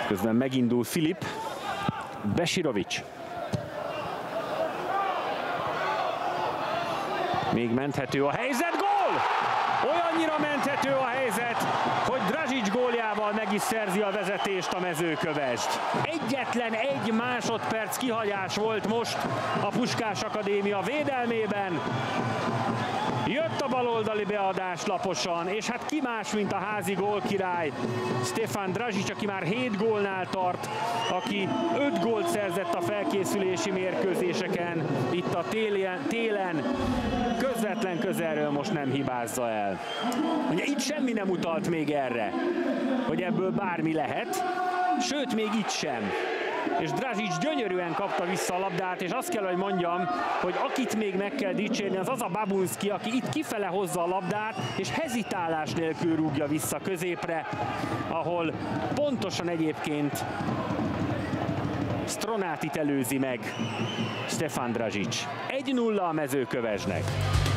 Közben megindul Filip. Besirovics. Még menthető a helyzet, gól! Olyannyira menthető a helyzet, hogy Dražić góljával meg is szerzi a vezetést a Mezőkövesd. Egyetlen egy másodperc kihagyás volt most a Puskás Akadémia védelmében. Jött a baloldali beadás laposan, és hát ki más, mint a házi gólkirály, Stefan Dražić, aki már 7 gólnál tart, aki 5 gólt szerzett a felkészülési mérkőzéseken, itt a télen közvetlen közelről most nem hibázza el. Ugye itt semmi nem utalt még erre, hogy ebből bármi lehet, sőt még itt sem. És Dražić gyönyörűen kapta vissza a labdát, és azt kell, hogy mondjam, hogy akit még meg kell dicsérni, az a Babunski, aki itt kifele hozza a labdát, és hezitálás nélkül rúgja vissza középre, ahol pontosan egyébként Stronátit előzi meg Stefan Dražić. 1-0 a Mezőkövesdnek.